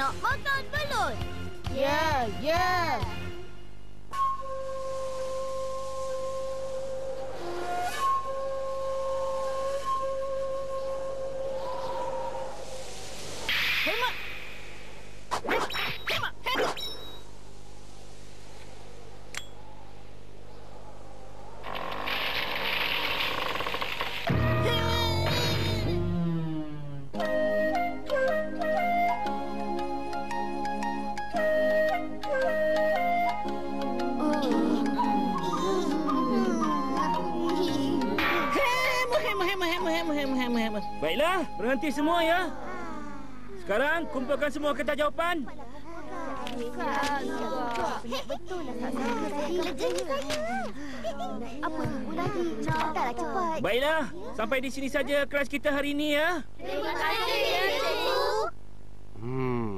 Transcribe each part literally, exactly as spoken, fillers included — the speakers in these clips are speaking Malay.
nak makan belut? Ya, ya. Hemat! Hemat! Hemat! Baiklah, berhenti semua ya. Sekarang kumpulkan semua kertas jawapan. Betul lah tadi. Apa tunggu lagi? Cepatlah cepat. Baiklah, sampai di sini saja kelas kita hari ini ya. Terima kasih ya, cikgu. Hmm.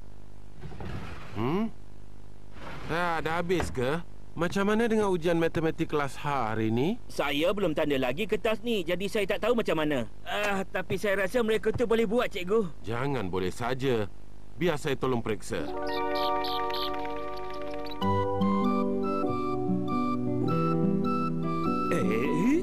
Hmm? Dah, dah habis ke? Macam mana dengan ujian matematik kelas H hari ini? Saya belum tanda lagi kertas ni, jadi saya tak tahu macam mana. Ah, tapi saya rasa mereka tu boleh buat, cikgu. Jangan boleh saja. Biar saya tolong periksa. Eh?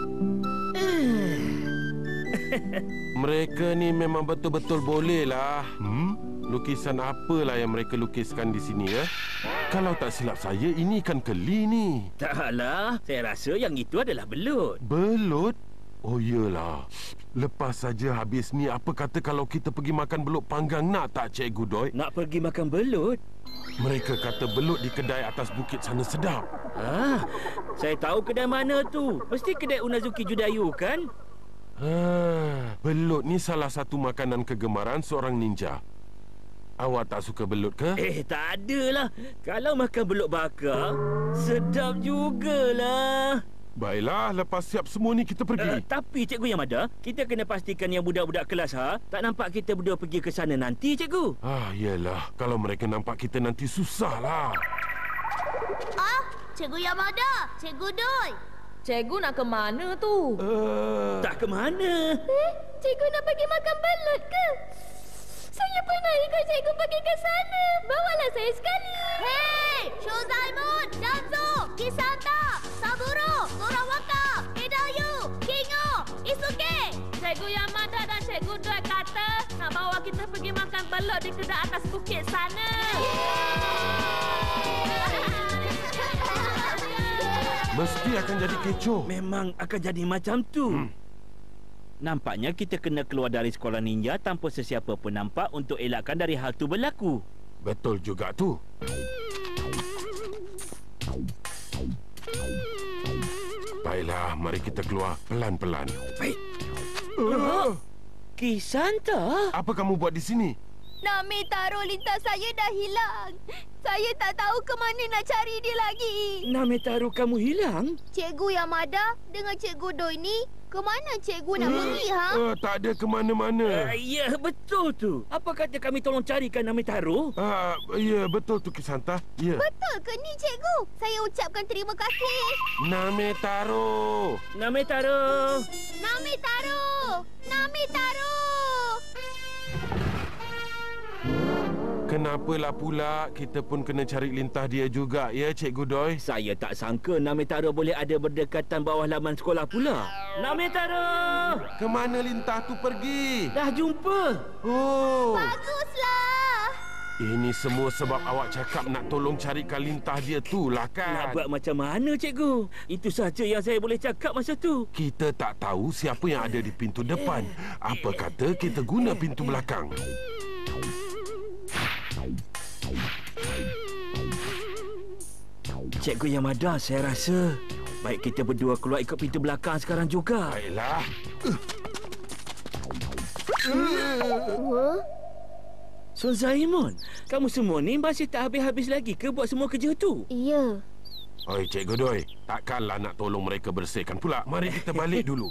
Mereka ni memang betul-betul boleh lah. Hmm? Lukisan apalah yang mereka lukiskan di sini ya? Kalau tak silap saya, ini ikan keli ni. Taklah, saya rasa yang itu adalah belut. Belut? Oh iyalah. Lepas saja habis ni, apa kata kalau kita pergi makan belut panggang, nak tak Cikgu Doi? Nak pergi makan belut? Mereka kata belut di kedai atas bukit sana sedap. Ah, saya tahu kedai mana tu. Mesti kedai Unazuki Judayu kan? Ah, belut ni salah satu makanan kegemaran seorang ninja. Awak tak suka belut ke? Eh, tak adalah. Kalau makan belut bakar, sedap jugalah. Baiklah, lepas siap semua ni kita pergi. Uh, tapi Cikgu Yamada, kita kena pastikan yang budak-budak kelas ha tak nampak kita berdua pergi ke sana nanti, Cikgu. Ah, iyalah. Kalau mereka nampak kita nanti susahlah. Ah, Cikgu Yamada, Cikgu Doi. Cikgu nak ke mana tu? Uh... Tak ke mana? Eh, cikgu nak pergi makan belut ke? Saya pernah ikut cikgu pergi ke sana. Bawalah saya sekali. Hei, Shozaimon, Danzo, Kisanta, Saburo, Torawaka, Hidayu, Kingo, Isuke. Cikgu Yamada dan Cikgu Doi kata nak bawa kita pergi makan belut di kedai atas bukit sana. Mesti akan jadi kecoh. Memang akan jadi macam tu. Hmm. Nampaknya kita kena keluar dari sekolah ninja tanpa sesiapa pun nampak untuk elakkan dari hal tu berlaku. Betul juga tu. Baiklah, mari kita keluar pelan-pelan. Baik. Uh, Kisanta? Apa kamu buat di sini? Nami taruh lintas saya dah hilang. Saya tak tahu ke mana nak cari dia lagi. Nametaro kamu hilang? Cikgu Yamada dengan Cikgu Doi ni, ke mana cikgu nak pergi, ha? Uh, tak ada ke mana-mana. Uh, ya, betul tu. Apa kata kami tolong carikan Nametaro? Ah, uh, ya, betul tu Kisanta. Ya. Betul ke ni, cikgu? Saya ucapkan terima kasih. Nametaro. Nametaro. Nametaro. Nametaro. Kenapalah pula kita pun kena cari lintah dia juga, ya Cikgu Doi? Saya tak sangka Nametaro boleh ada berdekatan bawah laman sekolah pula. Nametaro! Ke mana lintah tu pergi? Dah jumpa. Oh. Baguslah. Ini semua sebab awak cakap nak tolong carikan lintah dia tu lah kan? Nak buat macam mana, Cikgu? Itu sahaja yang saya boleh cakap masa tu. Kita tak tahu siapa yang ada di pintu depan. Apa kata kita guna pintu belakang? Cikgu Yamada, saya rasa baik kita berdua keluar ikut pintu belakang sekarang juga. Baiklah. Uh. Son Zaimon, kamu semua ni masih tak habis-habis lagi ke buat semua kerja tu? Ya. Oi, Cikgu Doi, takkanlah nak tolong mereka bersihkan pula. Mari kita balik dulu.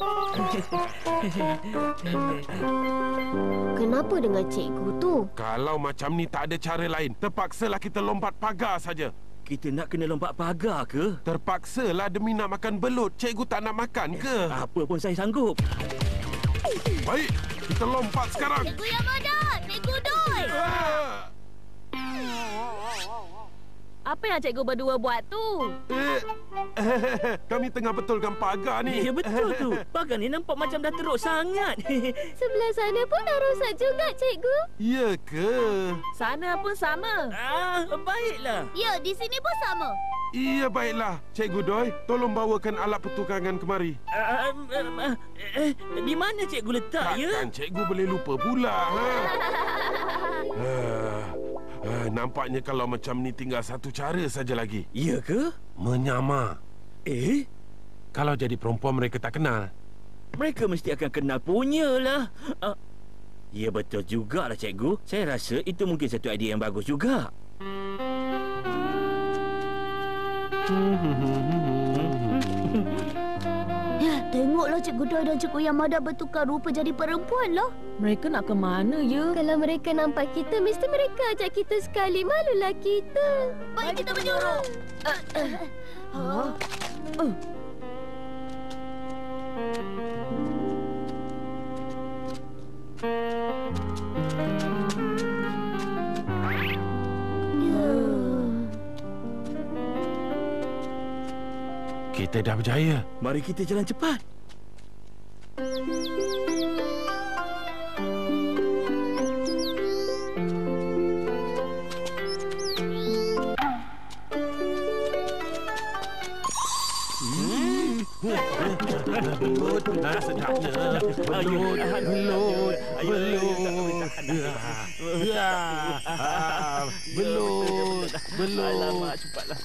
Kenapa dengan cikgu tu? Kalau macam ni tak ada cara lain, terpaksalah kita lompat pagar saja. Kita nak kena lompat pagar ke? Terpaksalah demi nak makan belut. Cikgu tak nak makan ke? Apa pun saya sanggup. Baik, kita lompat sekarang. Cikgu Yamada, Cikgu Doi. Oi! Apa yang cikgu berdua buat tu? Eh, kami tengah betulkan pagar ni. Ya, betul tu. Pagar ni nampak macam dah teruk sangat. Sebelah sana pun dah rosak juga, cikgu. Ya ke? Sana pun sama. Ah, baiklah. Ya, di sini pun sama. Iya, baiklah. Cikgu Doi, tolong bawakan alat pertukangan kemari. Ah, ah, eh, di mana cikgu letak, ya? Takkan cikgu boleh lupa pula, ha? Ah, ah, nampaknya kalau macam ni tinggal satu cara saja lagi. Ya ke? Menyamar. Eh, Kalau jadi perempuan mereka tak kenal. mereka mesti akan kenal punyalah. Ah, ya, betul jugalah, cikgu. Saya rasa itu mungkin satu idea yang bagus juga. Ya, tengoklah Cikgu Doi dan Cikgu Yamada bertukar rupa jadi perempuan lah. Mereka nak ke mana, ya? Kalau mereka nampak kita, mesti mereka ajak kita sekali. Malulah kita. Baik, kita menyuruh. Ha? Kita dah berjaya. Mari kita jalan cepat. Belut, ah, sedapnya. Belut, belut, belut. Ya, ah, belut, belut. Alamak, cepatlah.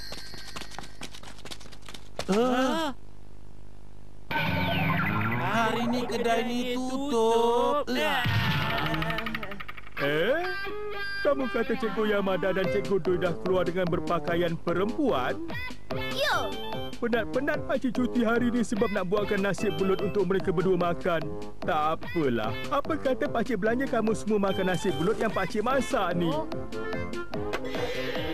Ah. Hari ni kedai ni tutup. Eh? Kamu kata Cikgu Yamada dan Cikgu Doi dah keluar dengan berpakaian perempuan? Ya. Penat-penat pakcik cuti hari ni sebab nak buatkan nasi belut untuk mereka berdua makan. Tak apalah. Apa kata pakcik belanja kamu semua makan nasi belut yang pakcik masak ni? Oh.